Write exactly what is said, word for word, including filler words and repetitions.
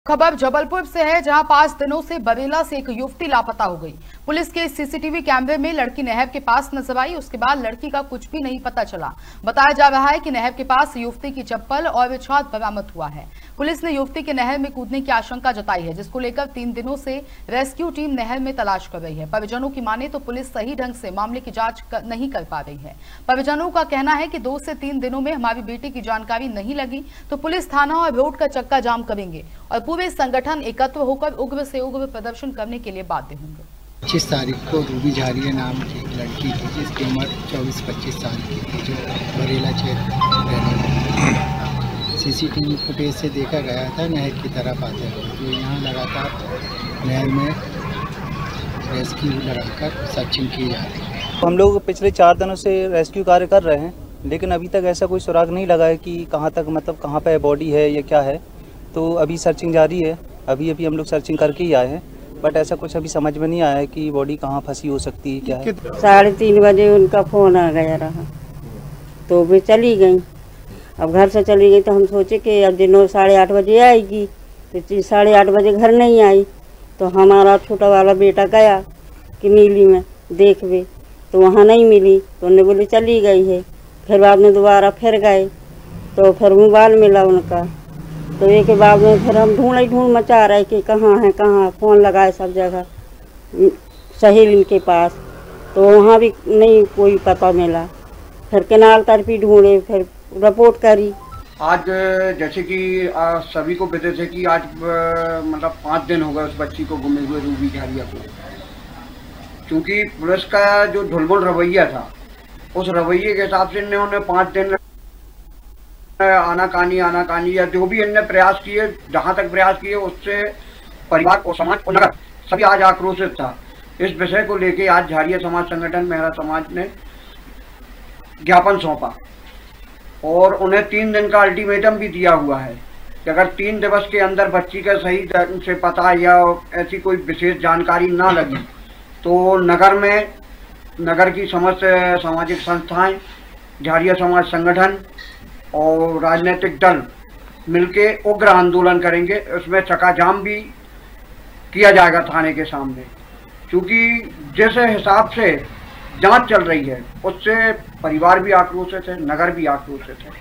खबर जबलपुर से है, जहां पांच दिनों से बरेला से एक युवती लापता हो गई। पुलिस के सीसीटीवी कैमरे में लड़की नहर के पास नजर आई। उसके बाद लड़की का कुछ भी नहीं पता चला। बताया जा रहा है कि नहर के पास युवती की चप्पल और छात बरामद हुआ है। पुलिस ने युवती के नहर में कूदने की आशंका जताई है, जिसको लेकर तीन दिनों से रेस्क्यू टीम नहर में तलाश कर रही है। परिजनों की माने तो पुलिस सही ढंग से मामले की जांच कर, नहीं कर पा रही है। परिजनों का कहना है कि दो से तीन दिनों में हमारी बेटी की जानकारी नहीं लगी तो पुलिस थाना और रोड का चक्का जाम करेंगे और पूरे संगठन एकत्र होकर उग्र से उग्र प्रदर्शन करने के लिए बाध्य होंगे। पच्चीस तारीख को रूबी झारिया नाम की एक लड़की थी, जिसकी उम्र चौबीस पच्चीस साल की थी, जो बरेला क्षेत्र सीसीटीवी फुटेज से देखा गया था नहर की तरफ आते हुए। तो यहाँ लगातार नहर में रेस्क्यू लगाकर सर्चिंग की जा रही है। हम लोग पिछले चार दिनों से रेस्क्यू कार्य कर रहे हैं, लेकिन अभी तक ऐसा कोई सुराग नहीं लगा है कि कहाँ तक मतलब कहाँ पे बॉडी है या क्या है। तो अभी सर्चिंग जारी है। अभी अभी हम लोग सर्चिंग करके ही आए हैं, बट ऐसा कुछ अभी समझ में नहीं आया है कि बॉडी कहाँ फंसी हो सकती है, क्या है। साढ़े तीन बजे उनका फ़ोन आ गया रहा, तो वे चली गई। अब घर से चली गई तो हम सोचे कि अब दिनों साढ़े आठ बजे आएगी, तो साढ़े आठ बजे घर नहीं आई। तो हमारा छोटा वाला बेटा गया कि नीली में देखवे, तो वहाँ नहीं मिली, तो उन्हें बोली चली गई है। फिर बाद में दोबारा फिर गए, तो फिर मोबाइल मिला उनका। तो एक के बाद में फिर हम ढूंढ ही ढूंढ मचा रहे कि कहाँ है कहाँ, फ़ोन लगाए सब जगह सहेली के पास, तो वहाँ भी नहीं कोई पता मिला। फिर केनाल तर भी ढूंढे, फिर रिपोर्ट करी। आज जैसे कि सभी को पता है कि आज मतलब पाँच दिन हो गए उस बच्ची को गुमे हुए रूबी झारिया को, क्योंकि पुलिस का जो ढुलमुल रवैया था, उस रवैये के हिसाब से इन्होंने पाँच दिन आनाकानी आनाकानी या जो भी इनने प्रयास किए, जहां तक प्रयास किए, उससे परिवार को, समाज को, नगर सभी आज आक्रोशित था। इस विषय को लेके आज झारिया समाज संगठन मेहरा समाज ने ज्ञापन सौंपा और उन्हें तीन दिन का अल्टीमेटम भी दिया हुआ है कि अगर तीन दिवस के अंदर बच्ची का सही ढंग से पता या ऐसी कोई विशेष जानकारी ना लगी तो नगर में नगर की समस्त सामाजिक संस्थाएं, झारिया समाज संगठन और राजनीतिक दल मिलके उग्र आंदोलन करेंगे। उसमें चकाजाम भी किया जाएगा थाने के सामने, क्योंकि जिस हिसाब से जांच चल रही है उससे परिवार भी आक्रोशित है, नगर भी आक्रोशित है।